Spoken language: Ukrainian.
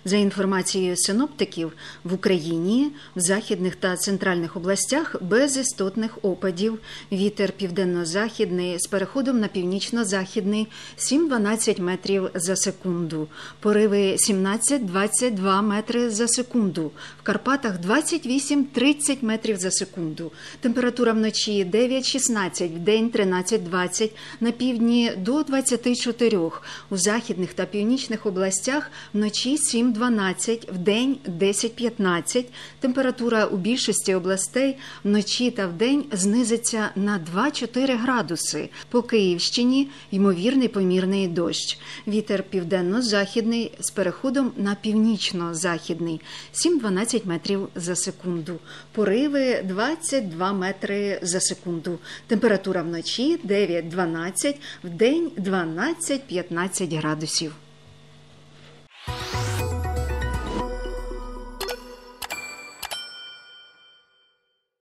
За інформацією синоптиків, в Україні, в західних та центральних областях без істотних опадів. Вітер південно-західний з переходом на північно-західний 7-12 метрів за секунду. Пориви 17-22 метри за секунду. В Карпатах 28-30 метрів за секунду. Температура вночі 9-16, вдень 13-20, на півдні до 24. У західних та північних областях вночі 7-12, вдень 10-15. Температура у більшості областей вночі та вдень знизиться на 2-4 градуси. По Київщині ймовірний помірний дощ. Вітер південно-західний з переходом на північно-західний 7-12 метрів за секунду. Пориви 22 метри за секунду. Температура вночі 9-12, вдень 12-15 градусів.